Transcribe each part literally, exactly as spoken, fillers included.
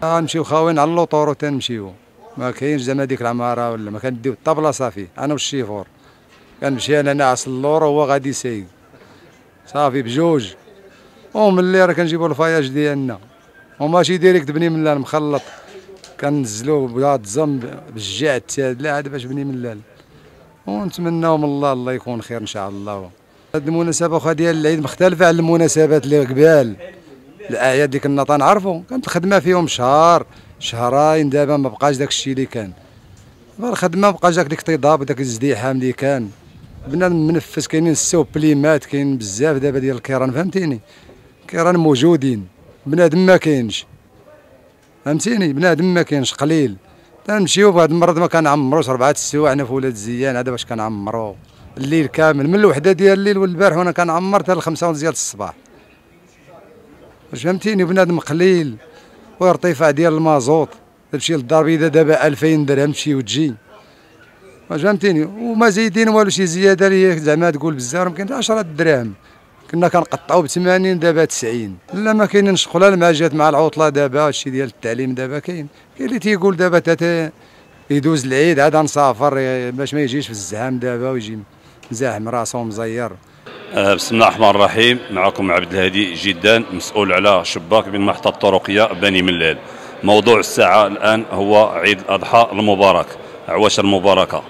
غنمشيو خاويين على اللوطور تنمشيو، ما كاينش زعما ديك العماره ولا ما كنديو الطابله صافي، انا والشيفور كنمشي انا ناعس اللور وهو غادي سايق صافي بجوج، وملي راه كنجيبو الفياج ديالنا وماشي ديريكت بني ملال مخلط، كنزلوه بهاد الزم بالجع التاد لا عاد باش بني ملال، ونتمناو من الله الله يكون خير ان شاء الله. هاد المناسبه واخا ديال العيد مختلفه على المناسبات اللي قبال، الاعياد اللي كنا تنعرفوا كانت الخدمه فيهم شهر شهرين، دابا ما بقاش داك الشيء اللي كان، الخدمه ما بقاش داك الاكتظاظ وداك الازدحام اللي كان، بنادم منفس كاينين السوق بليمات، كاين بزاف دابا ديال الكيران فهمتيني، كيران موجودين، بنادم ما كاينش فهمتيني، بنادم ما كاينش قليل، تنمشيو بهاد المرض ما كنعمروش ربعة السوايع حنا في ولاد الزيان هذا باش كنعمرو الليل كامل من الوحده ديال الليل والبارح وانا كنعمر حتى الخمسه ونص ديال الصباح، واش فهمتيني، بنادم قليل، وارتفاع ديال المازوط تمشي للدار البيضاء دابا ألفين درهم تمشي وتجي، واش فهمتيني، وما زايدين والو شي زياده اللي زعما تقول بزاف، يمكن عشرة دراهم كنا كنقطعوا ب ثمانين دابا تسعين، لا ما كاينين شغله مع جات مع العطله دابا هادشي ديال التعليم دابا كاين، كاين اللي تيقول دابا تا يدوز العيد عاد نسافر باش ما يجيش في الزحام دابا ويجي مزاحم راسو مزير. بسم الله الرحمن الرحيم، معكم عبد الهادي جدان، مسؤول على شباك بالمحطة الطرقية بني ملال. موضوع الساعة الآن هو عيد الأضحى المبارك، عواشر المباركة.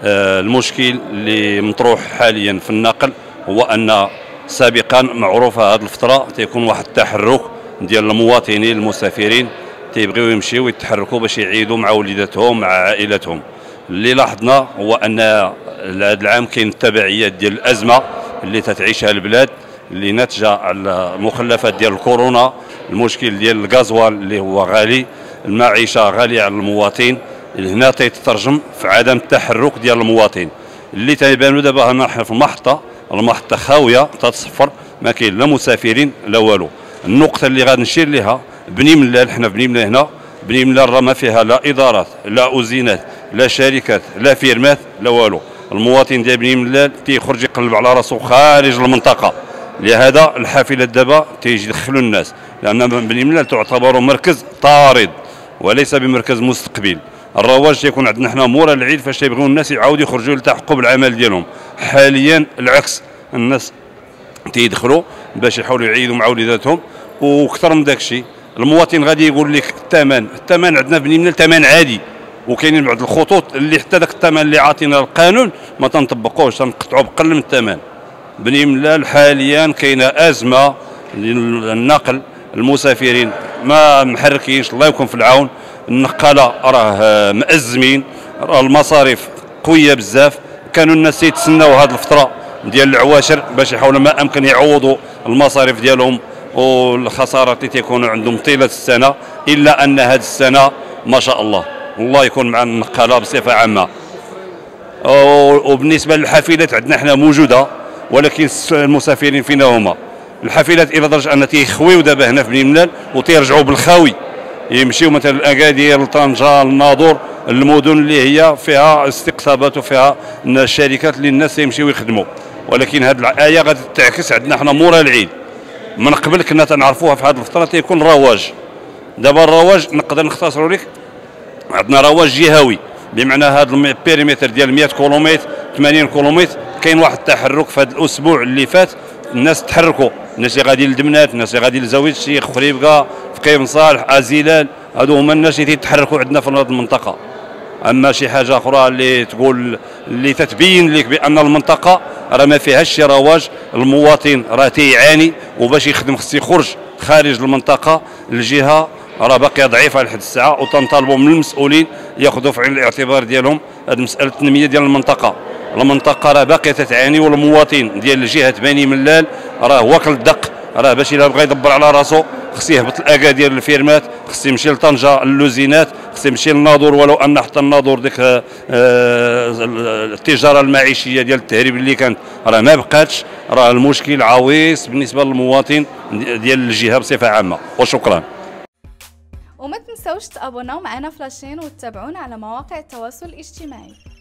المشكل اللي مطروح حاليا في النقل هو أن سابقا معروفة هذه الفترة تيكون واحد التحرك ديال المواطنين المسافرين تيبغيو يمشيو يتحركوا باش يعيدوا مع وليداتهم مع عائلتهم. اللي لاحظنا هو ان هذا العام كاين التبعيات ديال الازمه اللي تتعيشها البلاد اللي ناتجه على المخلفات ديال الكورونا، المشكل ديال الغازوال اللي هو غالي، المعيشه غاليه على المواطن، هنا تيترجم في عدم التحرك ديال المواطن. اللي تيبانوا دابا هنا في المحطه، المحطه خاويه تتصفر، ما كاين لا مسافرين لا والو. النقطه اللي غادي نشير لها بني ملال، حنا بني ملال هنا بني ملال راه ما فيها لا ادارات لا اوزينات لا شركات لا فيرمات لا والو. المواطن ديال بني ملال تيخرج يقلب على راسو خارج المنطقه، لهذا الحافلات دابا تيجي يدخلوا الناس، لان بني ملال تعتبر مركز طارد وليس بمركز مستقبل. الرواج تيكون عندنا حنا مورا العيد فاش تيبغيو الناس يعاودوا يخرجوا يلتحقوا بالعمل ديالهم. حاليا العكس، الناس تيدخلوا باش يحاولوا يعيدوا مع وليداتهم، وكثر من داك الشيء المواطن غادي يقول لك الثمن، الثمن عندنا في بني ملال ثمن عادي، وكاينين بعض الخطوط اللي حتى ذاك الثمن اللي عاطينا القانون ما تنطبقوش، تنقطعوا بقل من الثمن. بني ملال حاليا كاينه ازمه للنقل، المسافرين ما محركينش، الله يكون في العون، النقاله راه مأزمين، راه المصاريف قويه بزاف، كانوا الناس يتسناو هذه الفتره ديال العواشر باش يحاولوا ما امكن يعوضوا المصاريف ديالهم والخسارات اللي تيكونوا عندهم طيله السنه، الا ان هذه السنه ما شاء الله الله يكون مع النقاله بصفه عامه. وبالنسبه للحافلات عندنا حنا موجوده، ولكن المسافرين فينا هما الحافلات الى درجه ان تيخويو دابا هنا في بني ملال وتيرجعوا بالخاوي، يمشيو مثلا اكادير لطنجه الناظور، المدن اللي هي فيها استقطابات وفيها الشركات اللي الناس يمشيو يخدموا. ولكن هذه الايه غادي تعكس عندنا حنا مورا العيد. من قبل كنا تنعرفوها في هذه الفتره تيكون رواج، دابا الرواج نقدر نختصروا لك، عندنا رواج جهوي بمعنى هذا البيريمتر ديال مئة كيلومتر ثمانين كيلومتر، كاين واحد التحرك في هذا الاسبوع اللي فات، الناس تحركوا، الناس اللي غادي لدمنات، الناس اللي غادي لزاويه الشيخ، خريبكا، فقيه صالح، ازيلال، هادو هما الناس اللي تيتحركوا عندنا في هذه المنطقه. اما شي حاجه اخرى اللي تقول اللي تتبين لك بان المنطقه راه ما فيهاش شي رواج، المواطن راه تيعاني، وباش يخدم خصو يخرج خارج المنطقه، الجهه راه باقيه ضعيفه لحد الساعه، وتنطالبوا من المسؤولين ياخذوا في عين الاعتبار ديالهم هذه مساله التنميه ديال المنطقه. المنطقه راه باقيه تتعاني، والمواطن ديال جهه بني ملال راه واكل الدق، راه باش الا بغى يدبر على راسو خص يهبط الاكادير الفيرمات، خص يمشي لطنجه اللوزينات، خص يمشي للناظور، ولو ان حتى الناظور ديك التجاره المعيشيه ديال التهريب اللي كانت راه ما بقاتش، راه المشكل عويص بالنسبه للمواطن ديال الجهه بصفه عامه. وشكرا. وما تنسوش تابوناو معنا فلاشين وتتابعونا على مواقع التواصل الاجتماعي.